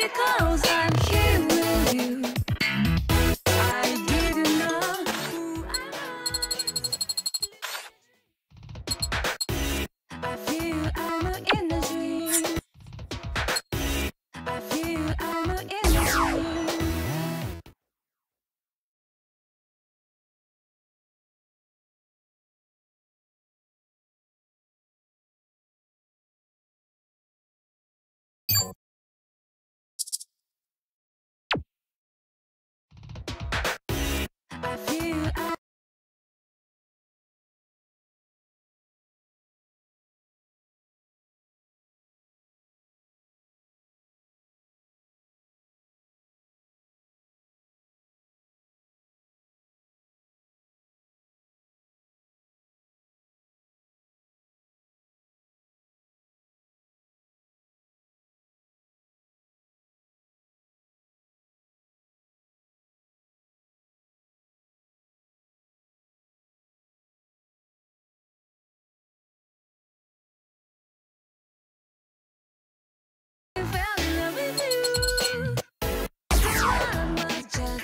because I'm here with you. I didn't know who I was. I feel I'm in a dream. I feel I'm in a dream. I feel I fell in love with you. I was just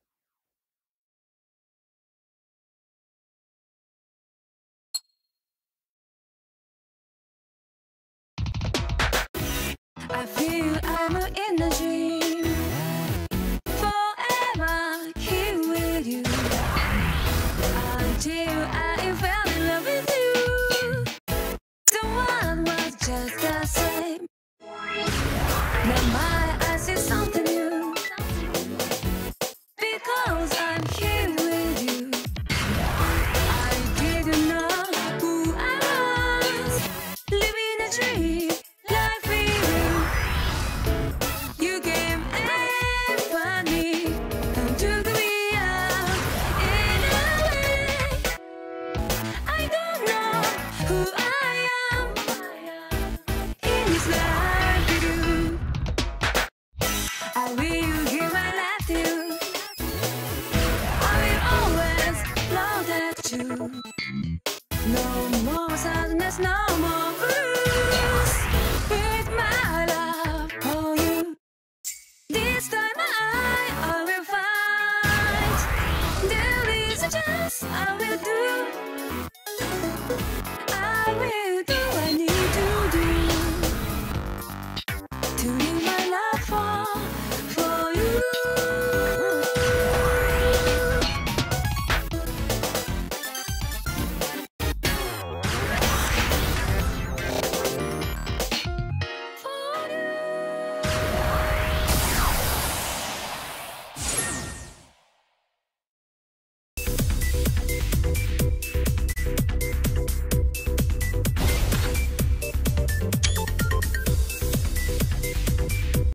I feel I'm in a dream. Forever here with you. Until I fell in love with you. The one was just the same. Now my eyes see something new. Because I'm here with you. I didn't know who I was. Living a dream. Life with you. You came and found me. Come to the real. In a way. I don't know who I am. In this life with you. I will give my life to you. I will always love that you. No more sadness, no more blues. With my love for you. This time I will fight. There is a chance I will do